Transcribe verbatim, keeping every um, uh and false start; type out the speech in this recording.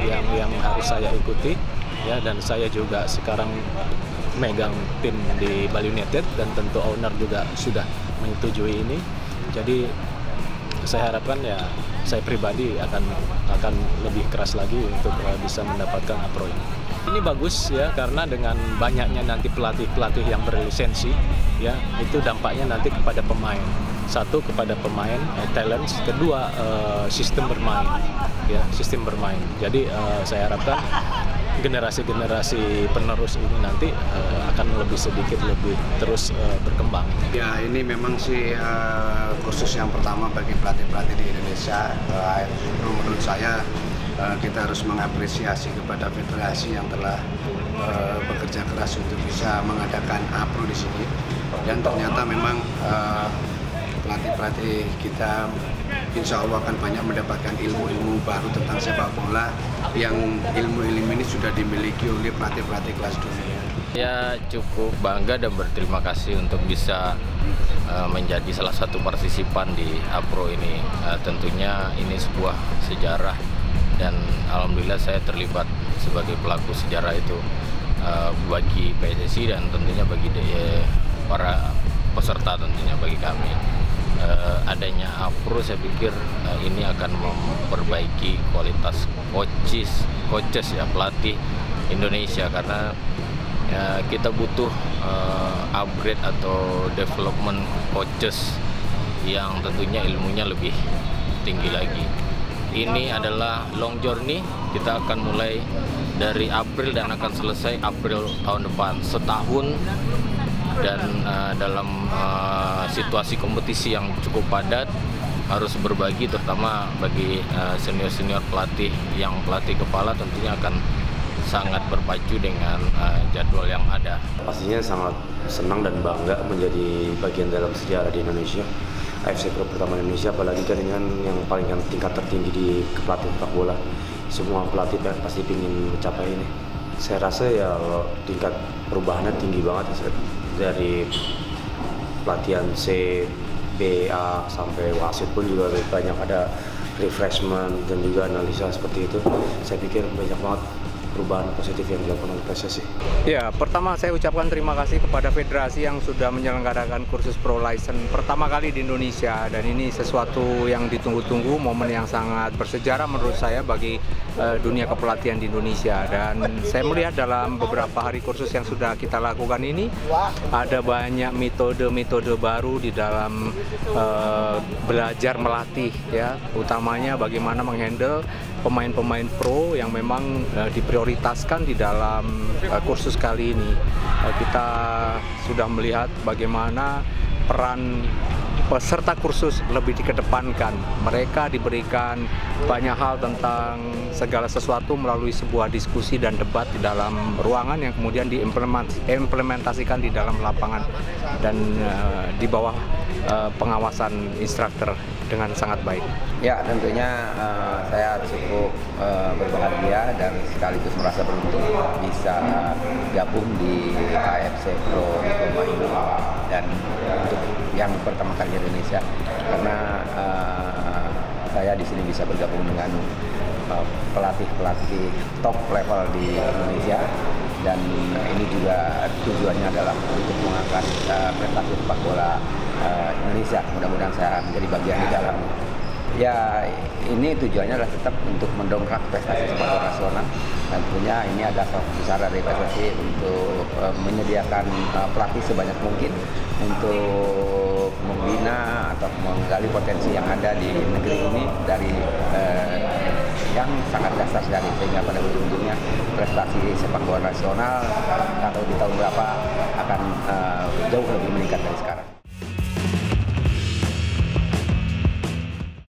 yang yang harus saya ikuti ya, dan saya juga sekarang megang tim di Bali United dan tentu owner juga sudah menyetujui ini. Jadi saya harapkan ya saya pribadi akan akan lebih keras lagi untuk uh, bisa mendapatkan APRO ini. Ini bagus ya, karena dengan banyaknya nanti pelatih-pelatih yang berlisensi ya, itu dampaknya nanti kepada pemain. Satu, kepada pemain eh, talents, kedua uh, sistem bermain ya, sistem bermain. Jadi uh, saya harapkan generasi-generasi penerus ini nanti uh, akan lebih sedikit lebih terus uh, berkembang. Ya, ini memang sih uh, kursus yang pertama bagi pelatih-pelatih di Indonesia. Uh, menurut saya uh, kita harus mengapresiasi kepada federasi yang telah uh, bekerja keras untuk bisa mengadakan APRO di sini. Dan ternyata memang uh, pelatih-pelatih kita insya Allah akan banyak mendapatkan ilmu-ilmu baru tentang sepak bola yang ilmu-ilmu ini sudah dimiliki oleh pelatih-pelatih kelas dunia. Ya, cukup bangga dan berterima kasih untuk bisa uh, menjadi salah satu partisipan di APRO ini. Uh, tentunya ini sebuah sejarah dan alhamdulillah saya terlibat sebagai pelaku sejarah itu uh, bagi P S S I dan tentunya bagi de, para peserta, tentunya bagi kami. Uh, adanya APRO saya pikir uh, ini akan memperbaiki kualitas coaches, coaches ya, pelatih Indonesia, karena uh, kita butuh uh, upgrade atau development coaches yang tentunya ilmunya lebih tinggi lagi. Ini adalah long journey, kita akan mulai dari April dan akan selesai April tahun depan, setahun. Dan uh, dalam uh, situasi kompetisi yang cukup padat harus berbagi, terutama bagi uh, senior-senior pelatih yang pelatih kepala tentunya akan sangat berpacu dengan uh, jadwal yang ada. Pastinya sangat senang dan bangga menjadi bagian dalam sejarah di Indonesia, A F C Pro pertama Indonesia, apalagi kan dengan yang paling kan tingkat tertinggi di kepelatihan sepak bola. Semua pelatih pasti ingin mencapai ini. Saya rasa ya tingkat perubahannya tinggi banget ya, dari pelatihan C, B, A sampai wasit pun juga banyak ada refreshment dan juga analisa seperti itu. Saya pikir banyak banget perubahan positif yang dilakukan oleh P S S I. Ya, pertama saya ucapkan terima kasih kepada federasi yang sudah menyelenggarakan kursus Pro License pertama kali di Indonesia, dan ini sesuatu yang ditunggu-tunggu, momen yang sangat bersejarah menurut saya bagi uh, dunia kepelatihan di Indonesia. Dan saya melihat dalam beberapa hari kursus yang sudah kita lakukan ini ada banyak metode-metode baru di dalam uh, belajar melatih ya, utamanya bagaimana menghandle pemain-pemain pro yang memang uh, diprioritaskan di dalam uh, kursus kali ini. Uh, kita sudah melihat bagaimana peran peserta kursus lebih dikedepankan. Mereka diberikan banyak hal tentang segala sesuatu melalui sebuah diskusi dan debat di dalam ruangan yang kemudian diimplementasikan di dalam lapangan dan uh, di bawah uh, pengawasan instruktur dengan sangat baik. Ya, tentunya uh, saya cukup uh, berbahagia dan sekaligus merasa beruntung bisa gabung di A F C Pro Diploma ini, dan untuk yang pertama kali di Indonesia, karena uh, saya di sini bisa bergabung dengan pelatih-pelatih uh, top level di Indonesia, dan ini juga tujuannya adalah untuk mengangkat uh, prestasi sepak bola uh, Indonesia. Mudah-mudahan saya menjadi bagian di dalam. Ya, ini tujuannya adalah tetap untuk mendongkrak prestasi sepak bola nasional. Tentunya ini ada salah satu cara dari P S S I untuk uh, menyediakan uh, pelatih sebanyak mungkin untuk membina atau menggali potensi yang ada di negeri ini dari uh, yang sangat dasar sekali, sehingga pada ujung-ujungnya prestasi sepak bola nasional atau di tahun berapa akan uh, jauh lebih meningkat dari sekarang.